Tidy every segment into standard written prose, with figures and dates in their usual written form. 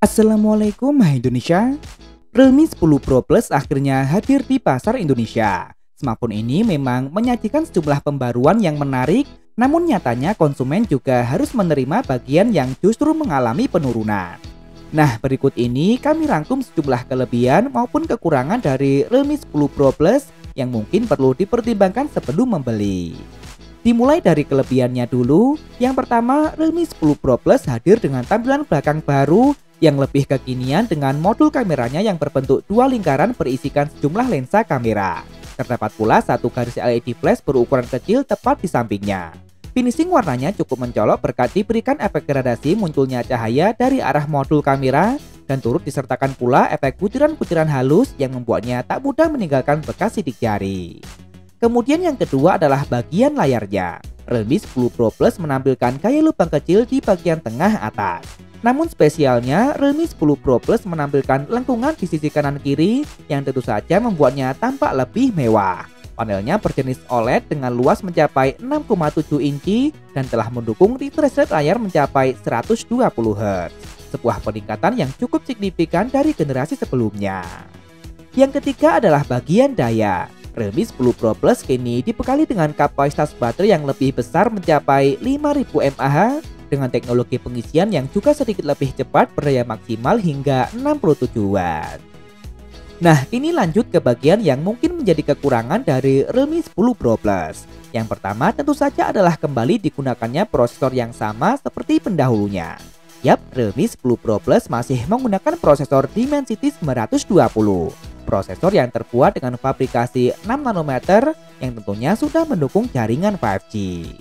Assalamualaikum Hai Indonesia. Realme 10 Pro Plus akhirnya hadir di pasar Indonesia. Smartphone ini memang menyajikan sejumlah pembaruan yang menarik, namun nyatanya konsumen juga harus menerima bagian yang justru mengalami penurunan. Nah, berikut ini kami rangkum sejumlah kelebihan maupun kekurangan dari Realme 10 Pro Plus yang mungkin perlu dipertimbangkan sebelum membeli. Dimulai dari kelebihannya dulu. Yang pertama, Realme 10 Pro Plus hadir dengan tampilan belakang baru yang lebih kekinian dengan modul kameranya yang berbentuk dua lingkaran berisikan sejumlah lensa kamera. Terdapat pula satu garis LED flash berukuran kecil tepat di sampingnya. Finishing warnanya cukup mencolok berkat diberikan efek gradasi munculnya cahaya dari arah modul kamera dan turut disertakan pula efek butiran-butiran halus yang membuatnya tak mudah meninggalkan bekas sidik jari. Kemudian yang kedua adalah bagian layarnya. Realme 10 Pro Plus menampilkan gaya lubang kecil di bagian tengah atas. Namun spesialnya, Realme 10 Pro Plus menampilkan lengkungan di sisi kanan kiri yang tentu saja membuatnya tampak lebih mewah. Panelnya berjenis OLED dengan luas mencapai 6,7 inci dan telah mendukung refresh rate layar mencapai 120 Hz. Sebuah peningkatan yang cukup signifikan dari generasi sebelumnya. Yang ketiga adalah bagian daya. Realme 10 Pro Plus kini dibekali dengan kapasitas baterai yang lebih besar mencapai 5000 mAh dengan teknologi pengisian yang juga sedikit lebih cepat berdaya maksimal hingga 67 Watt. Nah, ini lanjut ke bagian yang mungkin menjadi kekurangan dari Realme 10 Pro Plus. Yang pertama tentu saja adalah kembali digunakannya prosesor yang sama seperti pendahulunya. Yap, Realme 10 Pro Plus masih menggunakan prosesor Dimensity 920. Prosesor yang terbuat dengan fabrikasi 6 nanometer yang tentunya sudah mendukung jaringan 5G.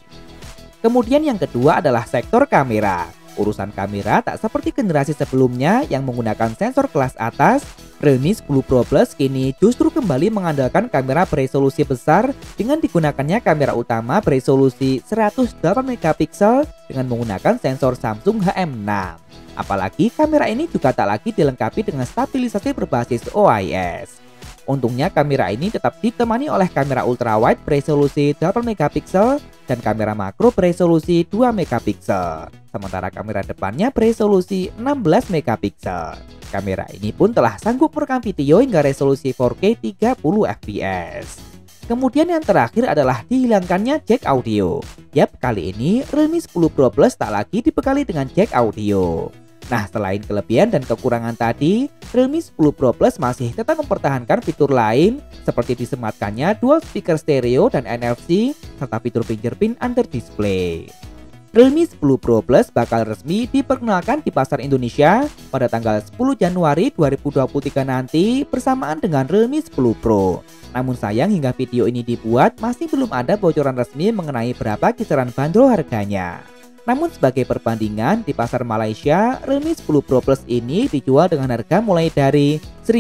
Kemudian yang kedua adalah sektor kamera. Urusan kamera tak seperti generasi sebelumnya yang menggunakan sensor kelas atas. Realme 10 Pro Plus kini justru kembali mengandalkan kamera beresolusi besar dengan digunakannya kamera utama beresolusi 108 megapiksel dengan menggunakan sensor Samsung HM6. Apalagi kamera ini juga tak lagi dilengkapi dengan stabilisasi berbasis OIS. Untungnya kamera ini tetap ditemani oleh kamera ultrawide beresolusi 8 megapiksel dan kamera makro beresolusi 2 megapiksel. Sementara kamera depannya beresolusi 16 megapiksel. Kamera ini pun telah sanggup merekam video hingga resolusi 4K 30 fps. Kemudian yang terakhir adalah dihilangkannya jack audio. Yap, kali ini Realme 10 Pro Plus tak lagi dibekali dengan jack audio. Nah, selain kelebihan dan kekurangan tadi, Realme 10 Pro Plus masih tetap mempertahankan fitur lain seperti disematkannya dual speaker stereo dan NFC serta fitur fingerprint under display. Realme 10 Pro Plus bakal resmi diperkenalkan di pasar Indonesia pada tanggal 10 Januari 2023 nanti bersamaan dengan Realme 10 Pro. Namun sayang hingga video ini dibuat masih belum ada bocoran resmi mengenai berapa kisaran bandrol harganya. Namun sebagai perbandingan di pasar Malaysia, Realme 10 Pro Plus ini dijual dengan harga mulai dari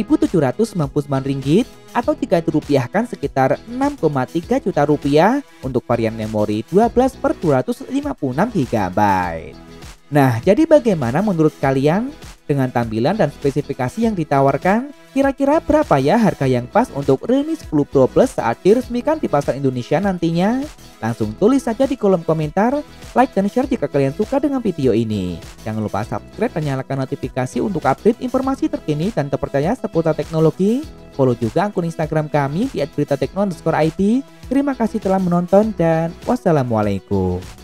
Rp1.799 atau jika dirupiahkan sekitar Rp6,3 juta untuk varian memori 12/256 GB. Nah, jadi bagaimana menurut kalian? Dengan tampilan dan spesifikasi yang ditawarkan, kira-kira berapa ya harga yang pas untuk Realme 10 Pro Plus saat diresmikan di pasar Indonesia nantinya? Langsung tulis saja di kolom komentar, like dan share jika kalian suka dengan video ini. Jangan lupa subscribe dan nyalakan notifikasi untuk update informasi terkini dan terpercaya seputar teknologi. Follow juga akun Instagram kami di @beritatekno_id. Terima kasih telah menonton dan wassalamualaikum.